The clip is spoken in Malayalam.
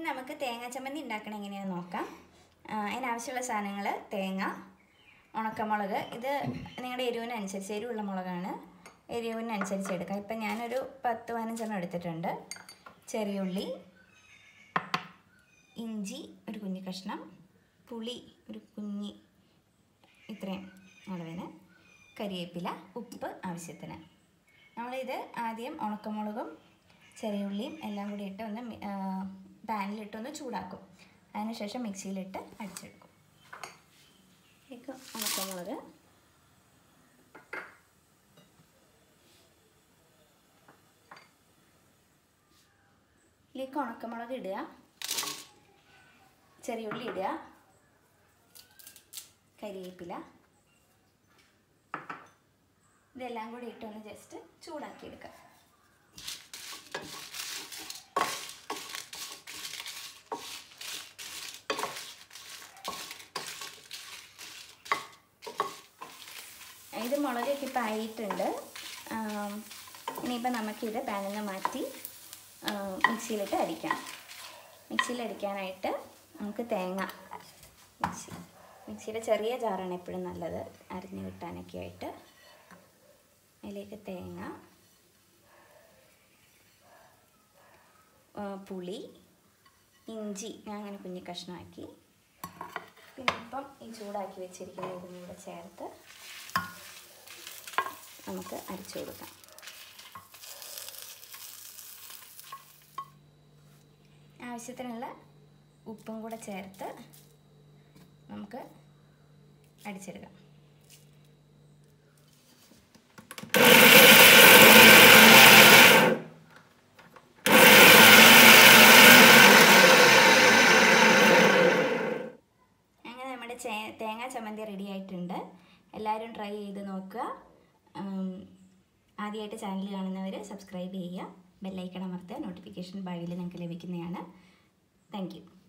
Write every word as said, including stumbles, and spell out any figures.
ഇനി നമുക്ക് തേങ്ങാ ചമ്മന്തി ഉണ്ടാക്കണം എങ്ങനെയാണെന്ന് നോക്കാം. അതിനാവശ്യമുള്ള സാധനങ്ങൾ: തേങ്ങ, ഉണക്കമുളക്. ഇത് നിങ്ങളുടെ എരിവിനനുസരിച്ച്, എരിവുള്ള മുളകാണ്, എരിവിനനുസരിച്ച് എടുക്കാം. ഇപ്പം ഞാനൊരു പത്ത് പതിനഞ്ചെണ്ണം എടുത്തിട്ടുണ്ട്. ചെറിയുള്ളി, ഇഞ്ചി ഒരു കുഞ്ഞി കഷ്ണം, പുളി ഒരു കുഞ്ഞി ഇത്രയും അളവിന്, കരിവേപ്പില, ഉപ്പ് ആവശ്യത്തിന്. നമ്മളിത് ആദ്യം ഉണക്കമുളകും ചെറിയുള്ളിയും എല്ലാം കൂടി ഇട്ട് ഒന്ന് പാനിലിട്ടൊന്ന് ചൂടാക്കും. അതിനുശേഷം മിക്സിയിലിട്ട് അടിച്ചെടുക്കും. ഇതിലേക്ക് ഉണക്കമുളക്, ഇതിലേക്ക് ഉണക്കമുളക് ഇടുക, ചെറിയുള്ളി ഇടുക, കരിവേപ്പില, ഇതെല്ലാം കൂടി ഇട്ടൊന്ന് ജസ്റ്റ് ചൂടാക്കിയെടുക്കുക. ഇത് മുളകൊക്കെ ഇപ്പം ആയിട്ടുണ്ട്. ഇനിയിപ്പോൾ നമുക്കിത് പാനിൽ നിന്ന് മാറ്റി മിക്സിയിലിട്ട് അടിക്കാം. മിക്സിയിലടിക്കാനായിട്ട് നമുക്ക് തേങ്ങ, മിക്സി മിക്സിയുടെ ചെറിയ ജാറാണ് എപ്പോഴും നല്ലത് അരിഞ്ഞ് കിട്ടാനൊക്കെ ആയിട്ട്. അതിലേക്ക് തേങ്ങ, പുളി, ഇഞ്ചി ഞാൻ അങ്ങനെ കുഞ്ഞി കഷ്ണമാക്കി, പിന്നെ ഇപ്പം ഈ ചൂടാക്കി വെച്ചിരിക്കുന്ന ഇതും കൂടെ ചേർത്ത് നമുക്ക് അരച്ചു കൊടുക്കാം. ആവശ്യത്തിനുള്ള ഉപ്പും കൂടെ ചേർത്ത് നമുക്ക് അടിച്ചെടുക്കാം. അങ്ങനെ നമ്മുടെ തേങ്ങാ ചമ്മന്തി റെഡി ആയിട്ടുണ്ട്. എല്ലാവരും ട്രൈ ചെയ്ത് നോക്കുക. ആദ്യമായിട്ട് ചാനൽ കാണുന്നവർ സബ്സ്ക്രൈബ് ചെയ്യുക, ബെല്ലൈക്കൺ അമർത്തുക. നോട്ടിഫിക്കേഷൻ ഭാവിയിൽ നിങ്ങൾക്ക് ലഭിക്കുന്നതാണ്. Thank U.